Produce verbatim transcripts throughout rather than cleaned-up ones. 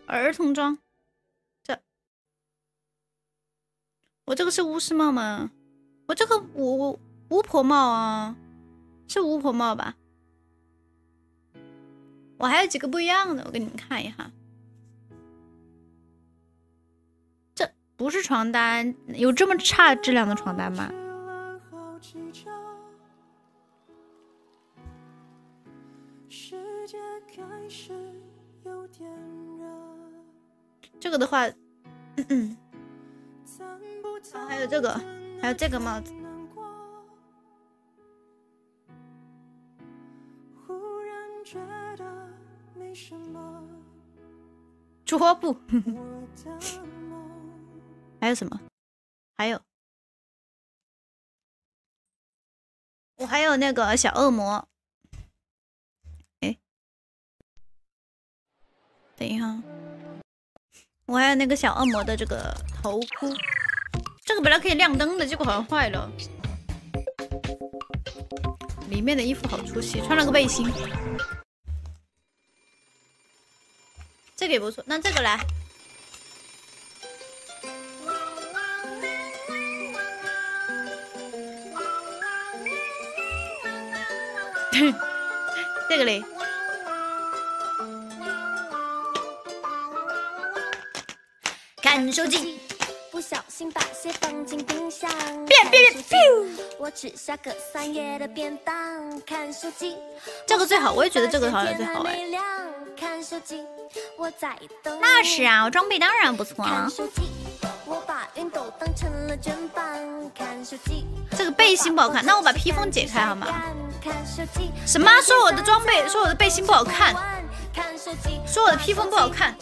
儿童装。这，我这个是巫师帽吗？我这个巫巫婆帽啊，是巫婆帽吧？我还有几个不一样的，我给你们看一下。这不是床单，有这么差质量的床单吗？这个的话，嗯嗯，啊，还有这个，还有这个帽子。桌布，还有什么？还有，我还有那个小恶魔。哎，等一下，我还有那个小恶魔的这个头箍，这个本来可以亮灯的，结果好像坏了。里面的衣服好出戏，穿了个背心。这个也不错，那这个来。这个嘞。看手机，不小心把鞋放进冰箱。变变变！我吃下个三页的便当，看手机。这个最好，我也觉得这个好像最好哎。看手机，我在等。那是啊，我装备当然不错啊。我把熨斗当成了卷板，看手机。这个背心不好看，那我把披风解开好吗？什么？说我的装备，说我的背心不好看，说我的披风不好看。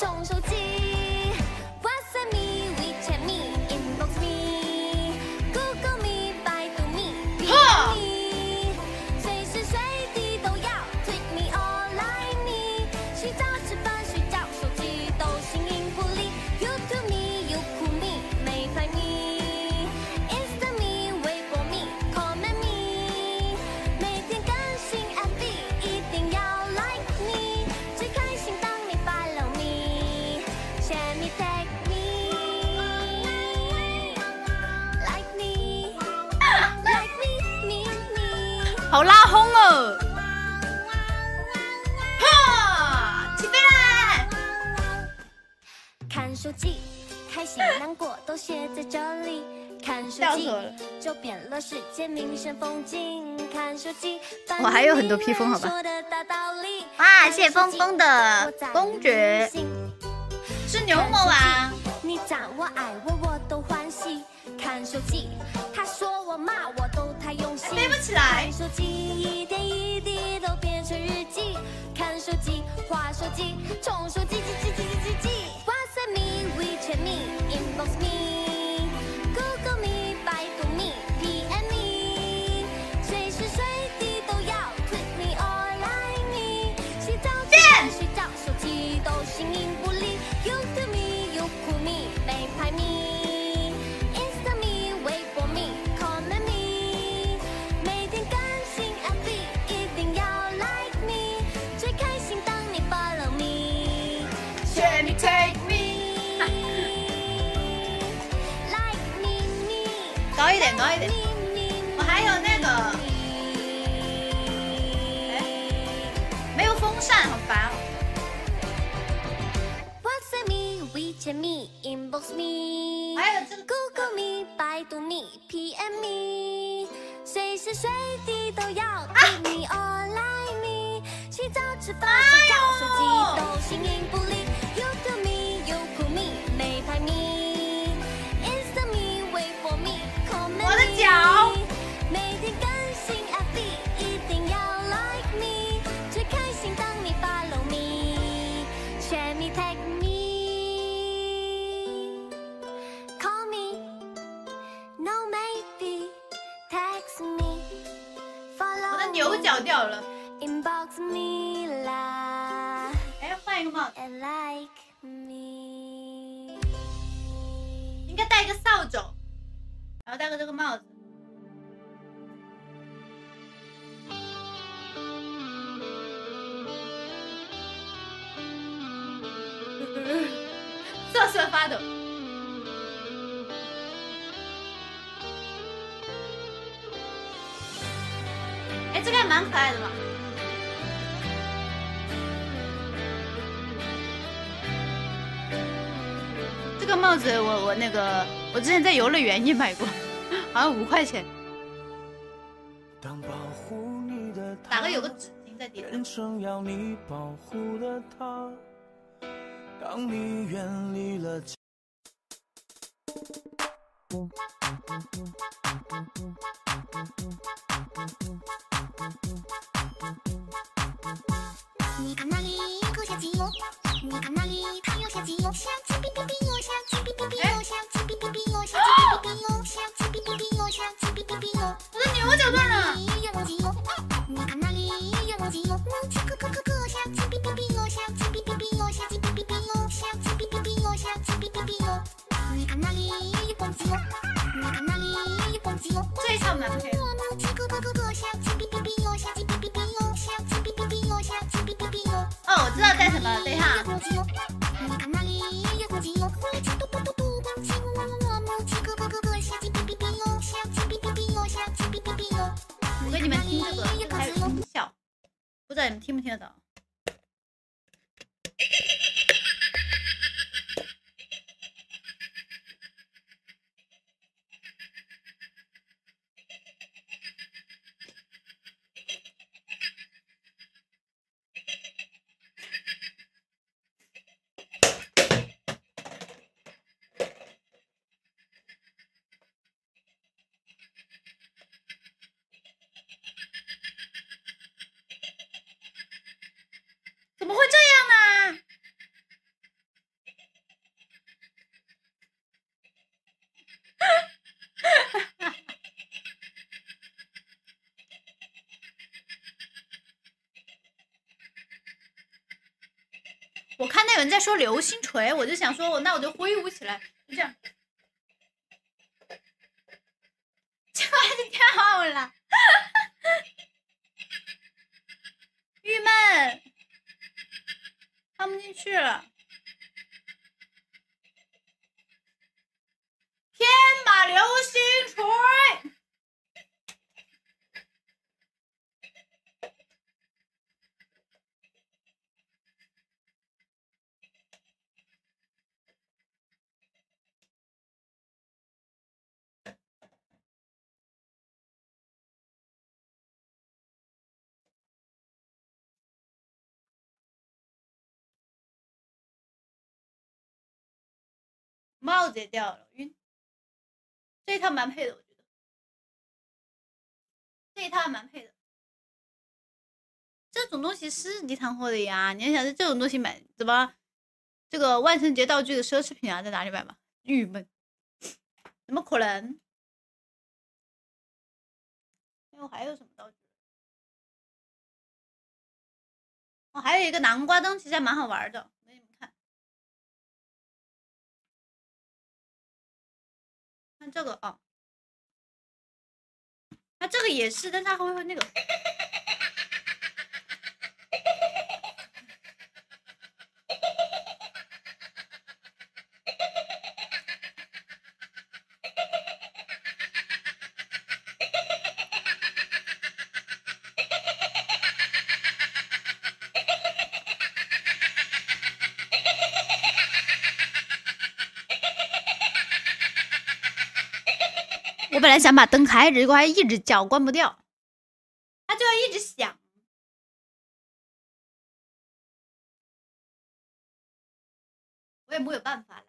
好拉轰哦！哈，起飞啦！看手机，开心难过都写在这里。看手机，就变了世界名胜风景。看手机，我还有很多披风，好吧？哇，谢谢峰峰的公爵，是牛魔王。你赞我爱我，我都欢喜。看手机，他说我骂我都太用心。背不起来。看手机，一点一滴都变成日记。看手机，滑手机，冲手机，记记记记记记。WhatsApp me, WeChat me, Inbox me, Google me, 百度 me, P M me， 随时随地都要 tweet me or like me。洗澡、吃饭、睡觉，手机都形影不离。YouTube me, Youku me, 美拍 me。Take me, like me, me。高一点，高一点。我还有那个，哎，没有风扇，好烦哦。WhatsApp me, WeChat me, Inbox me。还有这个 Google me, 百度 me, P M me， 随时随地都要 tweet me or like me。洗澡、吃饭、睡觉，手机都形影不离。YouTube me, Youku me, 美拍 me, Insta me, 微博 me, comment me。我的脚。每天更新 F B， 一定要 like me， 最开心当你 follow me， 选 me tag me， call me, no maybe, text me, follow。我的牛角掉了。Inbox me 啦。哎，换一个帽子。Like me， 应该戴一个扫帚，然后戴个这个帽子。 瑟瑟发抖。哎，这个还蛮可爱的嘛。这个帽子我我那个我之前在游乐园也买过，好像五块钱。哪个有个纸巾在底下？当你远离了你看那里搁下寂寞，你看那里它有些寂寞，想起哔哔哔哟，想起哔哔哔哟，想起哔哔哔哟，想起哔哔哔哟，想起哔哔哔哟，想起哔哔哔哟。我的牛角断了。你看那里有我寂寞，我起咯咯咯咯，想起哔哔哔哟，想起哔哔哔哟，想起哔哔哔哟，想起哔哔哔哟，想起哔哔哔哟。你看那里有我寂寞，你看那里有我寂寞，这一场蛮配。我起咯咯咯咯，想起哔哔哔哟，想起哔哔哔哟，想起哔哔哔哟，想起哔哔哔哟。哦，我知道带什么了，等一下。你看那里有我寂寞，我起嘟嘟嘟嘟，我起我我我我起咯咯咯咯，想起哔哔哔哟，想起哔哔哔哟，想起哔哔哔哟。我给你们听这个，这个还有音效，不知道你们听不听得到？怎么会这样呢？我看到有人在说流星锤，我就想说，那我就挥舞起来，就这样。这还是跳了，郁闷，放不进去了。天马流星锤。帽子也掉了，晕。这一套蛮配的，我觉得。这一套蛮配的。这种东西是地摊货的呀，你要想是这种东西买，怎么这个万圣节道具的奢侈品啊，在哪里买嘛？郁闷，怎么可能？哎，我还有什么道具？哦，还有一个南瓜灯，其实还蛮好玩的，给你们看。看这个啊，它这个也是，但是它会会那个。我本来想把灯开着，结果还一直叫，关不掉，它就要一直响。我也没有办法了。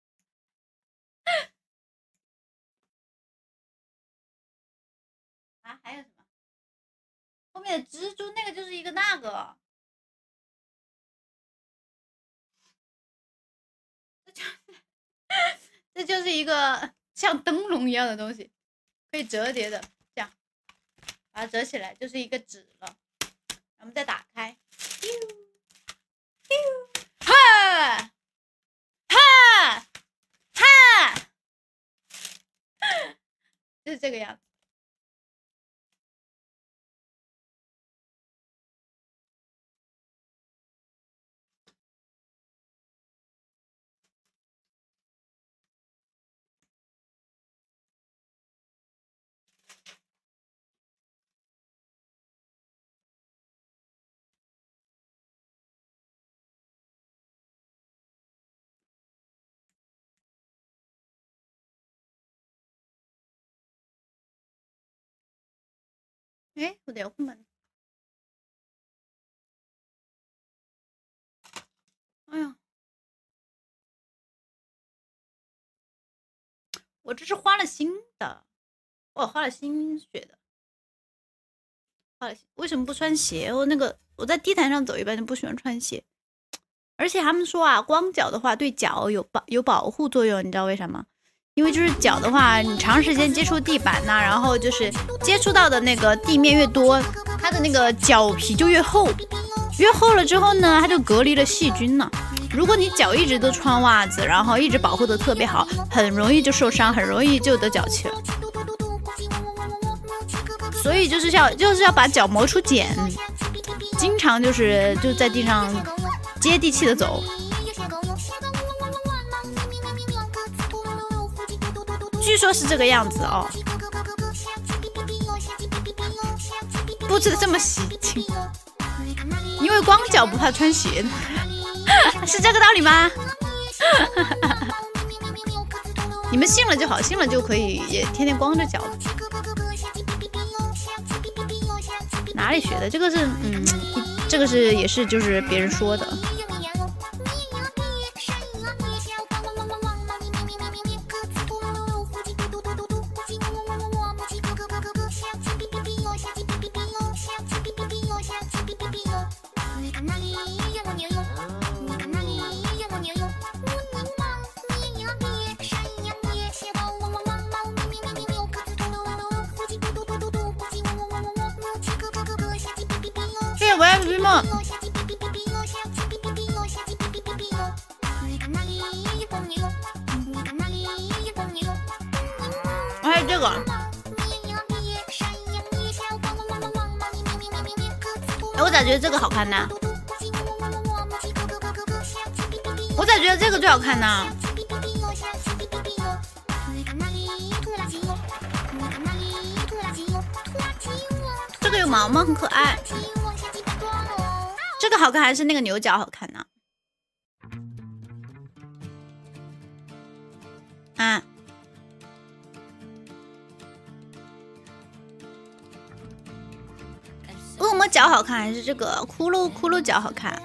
啊，还有什么？后面的蜘蛛那个就是一个那个，这就是这就是一个像灯笼一样的东西，可以折叠的，这样把它折起来就是一个纸了。我们再打开，哈哈哈，就是这个样子。 哎，我的遥控板。哎呀，我这是花了心的，我花了心血的。花了心，为什么不穿鞋？我那个我在地毯上走一般就不喜欢穿鞋。而且他们说啊，光脚的话对脚有保有保护作用，你知道为啥吗？因为就是脚的话，你长时间接触地板呐、啊，然后就是接触到的那个地面越多，它的那个脚皮就越厚，越厚了之后呢，它就隔离了细菌呢。如果你脚一直都穿袜子，然后一直保护的特别好，很容易就受伤，很容易就得脚气了。所以就是要就是要把脚磨出茧，经常就是就在地上接地气的走。据说是这个样子哦，布置的这么喜庆，因为光脚不怕穿鞋，是这个道理吗？你们信了就好，信了就可以也天天光着脚。哪里学的？这个是嗯，这个是也是就是别人说的。我要绿梦，还有这个，哎，我咋觉得这个好看呢？我咋觉得这个最好看呢？这个有毛毛，很可爱。这个好看还是那个牛角好看呢？啊，恶魔角好看还是这个骷髅骷髅角好看？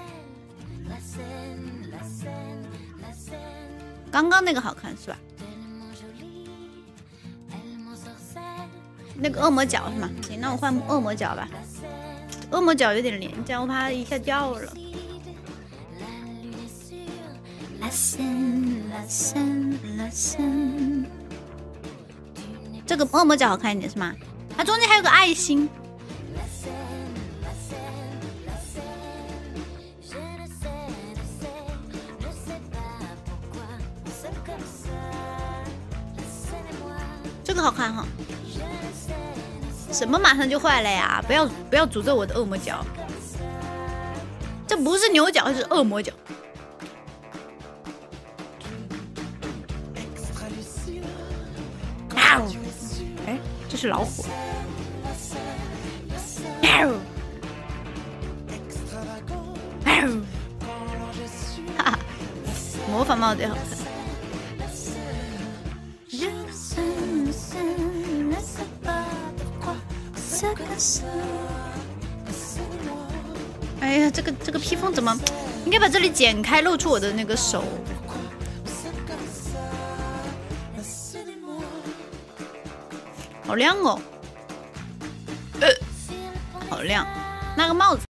刚刚那个好看是吧？那个恶魔角是吗？行，那我换恶魔角吧。恶魔角有点廉价，我怕它一下掉了。这个恶魔角好看一点是吗？它中间还有个爱心。这个好看哈。什么马上就坏了呀？不要不要诅咒我的恶魔角，这不是牛角，是恶魔角。哎，这是老虎。哈哈，模仿帽子也好看。哎呀，这个这个披风怎么？应该把这里剪开，露出我的那个手。好亮哦，呃，好亮，那个帽子。